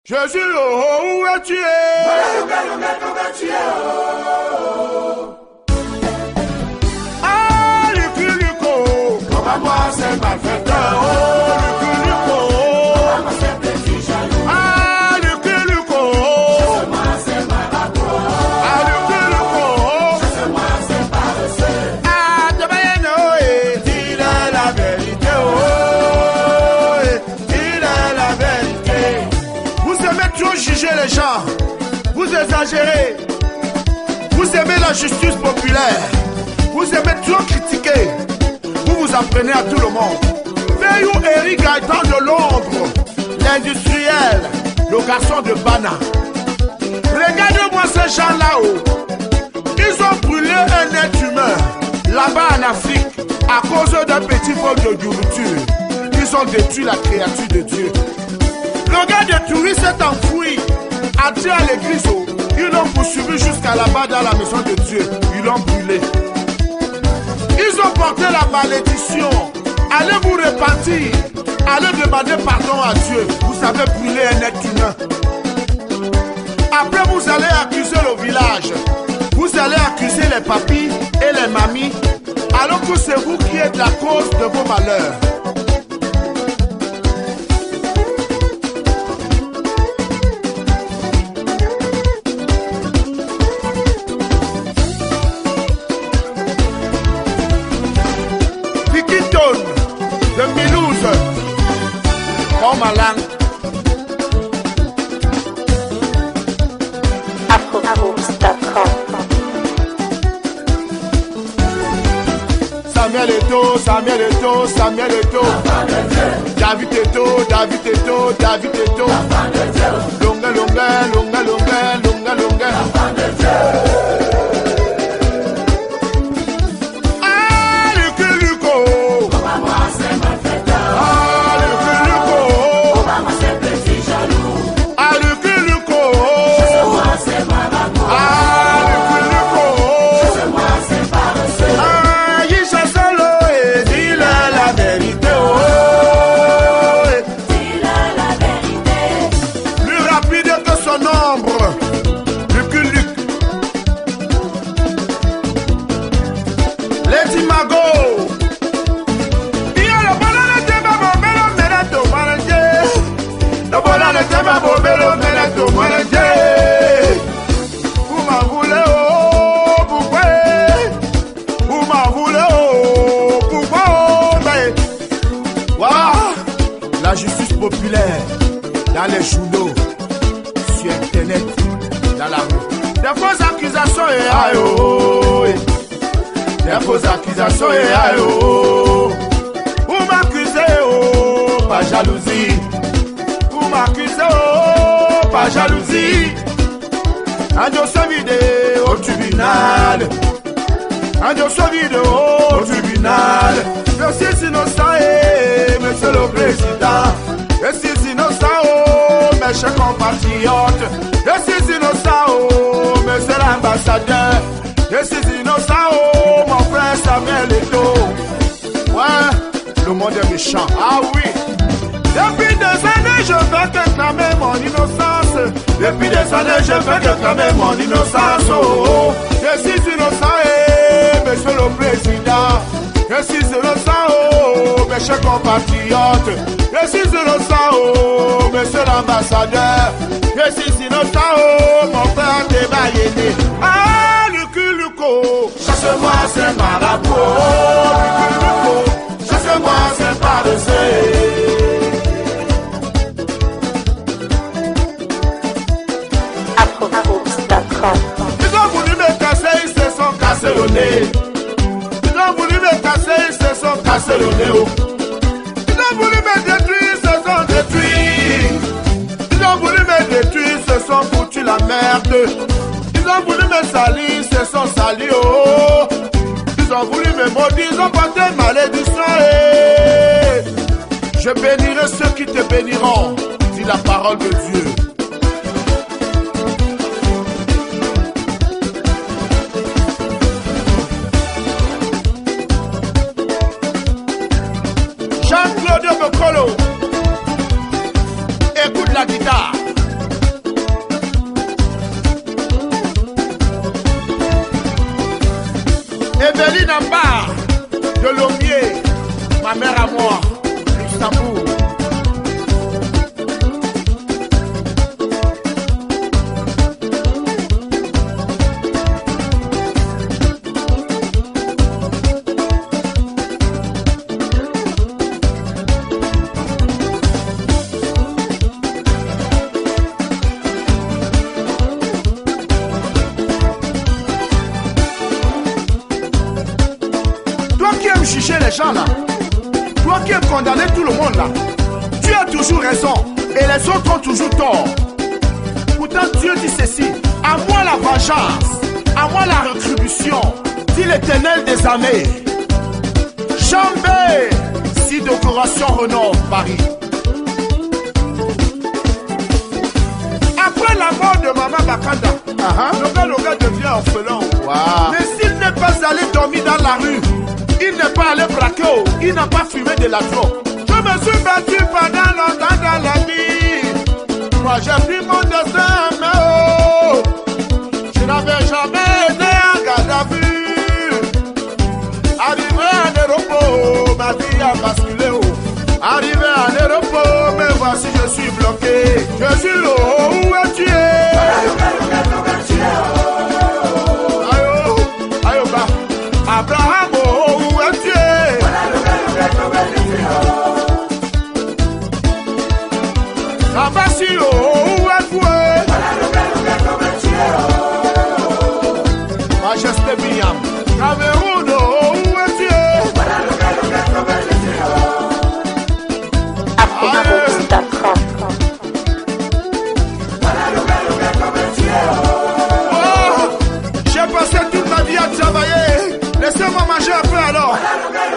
Jésus, oh, où es-tu? Ah, Luculico, moi c'est malfaiteur. Oh, Luculico, ah, Luculico, ah, Luculico, ah, Tabayeno, il est la vérité, oh, il est la vérité. Vous aimez trop juger les gens, vous exagérez, vous aimez la justice populaire, vous aimez trop critiquer, vous vous apprenez à tout le monde. Veillou Eric Gaëtan de Londres, l'industriel, le garçon de Bana. Regardez-moi ces gens là-haut, ils ont brûlé un être humain, là-bas en Afrique, à cause d'un petit vol de nourriture. Ils ont détruit la créature de Dieu. Le gars de touristes s'est enfoui, a dit à l'église, ils l'ont poursuivi jusqu'à là-bas dans la maison de Dieu. Ils l'ont brûlé. Ils ont porté la malédiction. Allez vous repentir. Allez demander pardon à Dieu. Vous avez brûlé un être humain. Après vous allez accuser le village. Vous allez accuser les papis et les mamies. Alors que c'est vous qui êtes la cause de vos malheurs. De Milouz, comme Alan. Samuel Eto'o, Samuel Eto'o, Samuel Eto'o. David Eto'o, David Eto'o, David Eto'o. Longa, longa, longa, longa, longa, longa. La justice populaire dans les journaux, sur internet, dans la rue. Des fausses accusations et aïe oh. Des fausses accusations et aïe oh. Vous m'accusez oh, pas jalousie. Vous m'accusez oh, pas jalousie. Un dossier vidéo au tribunal. Un dossier vidéo au tribunal. Je suis innocent et monsieur le président. Je suis innocent oh, mes chers compatriotes. Je suis innocent oh, monsieur l'ambassadeur. Je suis innocent oh, mon frère Samuel Eto'o. Ouais, le monde est méchant. Ah oui. Depuis des années je vais réclamer mon innocence. Depuis des années je vais réclamer mon innocence oh. Je suis innocent et monsieur le président. Je suis innocent oh, mes chers compatriotes. Je suis innocent oh, monsieur l'ambassadeur. Je suis innocent oh, mon frère Débayéné. Ah, Luculico, chasse-moi c'est marabout. Oh, Luculico, chasse-moi c'est paresseux. Ils ont voulu me casser, ils se sont cassés le nez. Ils ont voulu me casser, ils se sont cassés le nez. Ils ont voulu me détruire, ils se sont détruits. Ils ont voulu me détruire, ils se sont foutus la merde. Ils ont voulu me salir, ils se sont salis. Oh. Ils ont voulu me maudire, ils ont porté malédiction. Je bénirai ceux qui te béniront, dit la parole de Dieu. Jean-Claude Bokolo, écoute la guitare. Yamba de Lommier, ma mère à moi, Luxembourg. Juger les gens là, toi qui aimes condamner tout le monde là, tu as toujours raison et les autres ont toujours tort. Pourtant Dieu dit ceci: à moi la vengeance, à moi la rétribution, dit l'Éternel des armées. Jambé, si décoration Renault Paris. Après la mort de Maman Bakanda, le gars devient orphelin. Wow. Mais s'il n'est pas allé dormir dans la rue, il n'est pas allé braquer, il n'a pas fumé de la drogue. Je me suis battu pendant longtemps dans la vie. Moi j'ai pris mon destin, mais oh, je n'avais jamais été en garde à vue. Arrivé à l'aéroport, ma vie a basculé. Oh. Arrivé à l'aéroport, mais voici je suis bloqué. Je suis là, où es-tu? Aïe, oh, bah, Abraham. Majesté Biam, Cameroun, où es-tu? Oh, j'ai passé toute ma vie à travailler. Laissez-moi manger un peu alors.